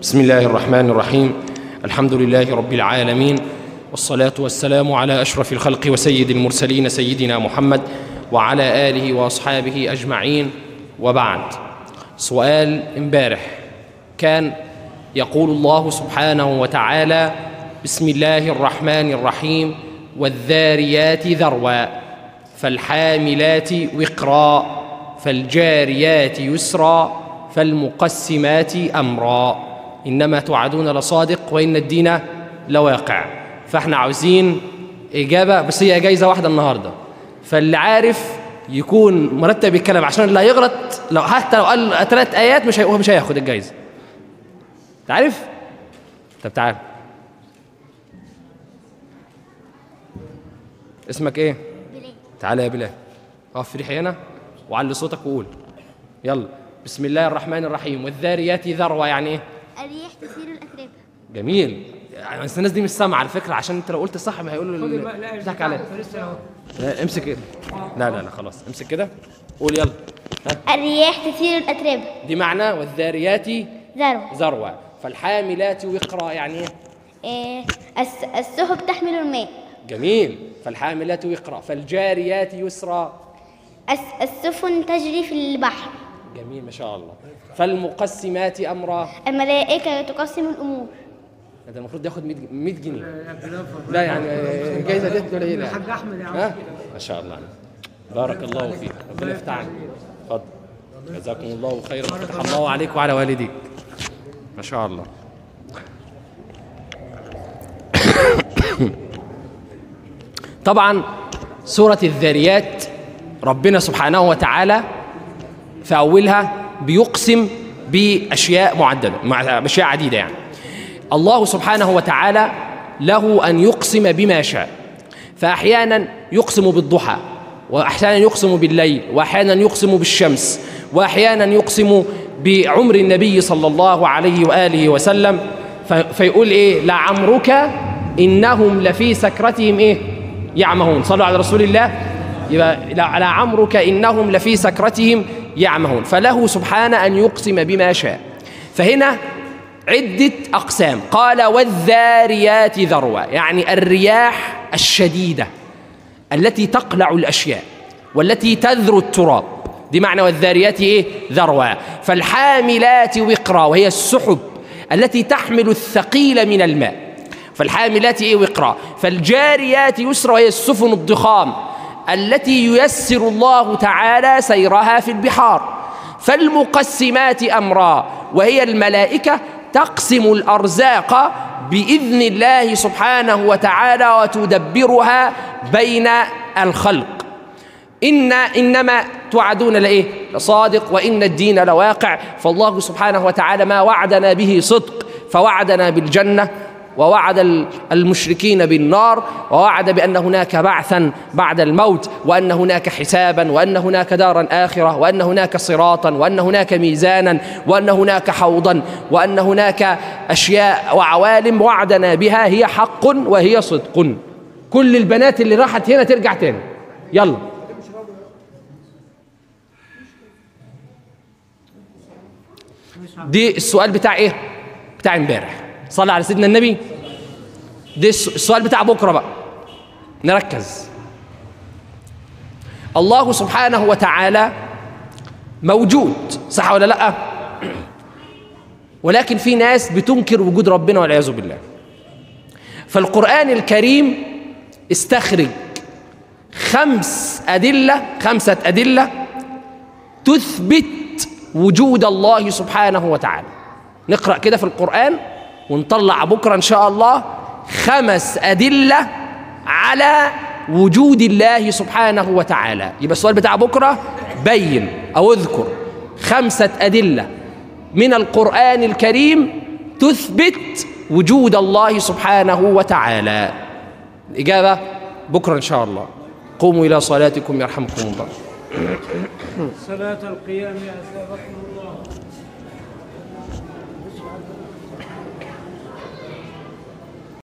بسم الله الرحمن الرحيم. الحمد لله رب العالمين، والصلاة والسلام على أشرف الخلق وسيد المرسلين سيدنا محمد وعلى آله وأصحابه أجمعين، وبعد. سؤال امبارح كان يقول الله سبحانه وتعالى: بسم الله الرحمن الرحيم، والذاريات ذروا فالحاملات وقرا فالجاريات يسرا فالمقسمات أمرا إنما توعدون لصادق وإن الدين لواقع. فاحنا عاوزين إجابة، بس هي جايزة واحدة النهاردة، فاللي عارف يكون مرتب يتكلم عشان اللي هيغلط حتى لو قال 3 آيات مش هياخد الجايزة. تعرف؟ طب تعال. اسمك ايه؟ بلال. تعالى يا بلال، اقف في ريحي هنا وعلي صوتك وقول يلا: بسم الله الرحمن الرحيم، والذاريات ذروة. يعني ايه؟ الريح تثير الأتربة. جميل. يعني بس الناس دي مش سامعه على فكره، عشان انت لو قلت صح ما هيقولوا بتضحك عليا. امسك كده. لا خلاص امسك كده، قول يلا. ها؟ الرياح تثير الأتربة. دي معنى والذاريات ذروة. ذروة فالحاملات وقرا. يعني ايه؟ السحب تحمل الماء. جميل. فالحاملات وقرا فالجاريات يسرا. السفن تجري في البحر. جميل ما شاء الله. فالمقسمات أمرا. الملائكة تقسم الأمور. ده المفروض ياخد 100 جنيه. لا يعني الجايزه دي قليله. الحاج احمد يا عم. ما شاء الله، بارك الله فيك، ربنا يفتح عليك. اتفضل، جزاكم الله خيرا، فتح الله عليك وعلى والديك. ما شاء الله. طبعا سورة الذاريات ربنا سبحانه وتعالى في أولها بيقسم بأشياء معددة، بأشياء عديدة. يعني الله سبحانه وتعالى له أن يقسم بما شاء، فأحيانا يقسم بالضحى، وأحيانا يقسم بالليل، وأحيانا يقسم بالشمس، وأحيانا يقسم بعمر النبي صلى الله عليه وآله وسلم. فيقول إيه؟ لعمرك إنهم لفي سكرتهم إيه؟ يعمهون. صلوا على رسول الله. يبقى لعمرك إنهم لفي سكرتهم يعمهون. فله سبحانه أن يقسم بما شاء. فهنا عدة أقسام. قال والذاريات ذروة، يعني الرياح الشديدة التي تقلع الأشياء والتي تذر التراب، دي معنى والذاريات إيه؟ ذروة. فالحاملات وقرا، وهي السحب التي تحمل الثقيل من الماء. فالحاملات إيه؟ وقرا. فالجاريات يسرا، وهي السفن الضخام التي ييسر الله تعالى سيرها في البحار. فالمقسمات أمرا، وهي الملائكة تقسم الأرزاق بإذن الله سبحانه وتعالى وتدبرها بين الخلق. إنما توعدون لإيه؟ لصادق وإن الدين لواقع. فالله سبحانه وتعالى ما وعدنا به صدق، فوعدنا بالجنة، ووعد المشركين بالنار، ووعد بأن هناك بعثا بعد الموت، وأن هناك حسابا، وأن هناك دارا آخرة، وأن هناك صراطا، وأن هناك ميزانا، وأن هناك حوضا، وأن هناك أشياء وعوالم وعدنا بها هي حق وهي صدق. كل البنات اللي راحت هنا ترجع تاني. يلا. دي السؤال بتاع إيه؟ بتاع امبارح. صلى على سيدنا النبي. ده السؤال بتاع بكرة بقى، نركز. الله سبحانه وتعالى موجود، صح ولا لأ؟ ولكن في ناس بتنكر وجود ربنا والعياذ بالله. فالقرآن الكريم استخرج 5 أدلة تثبت وجود الله سبحانه وتعالى. نقرأ كده في القرآن ونطلع بكرة إن شاء الله 5 أدلة على وجود الله سبحانه وتعالى. يبقى السؤال بتاع بكرة بين أو اذكر 5 أدلة من القرآن الكريم تثبت وجود الله سبحانه وتعالى. الإجابة بكرة إن شاء الله. قوموا إلى صلاتكم يرحمكم الله. صلاة القيام أثابكم الله.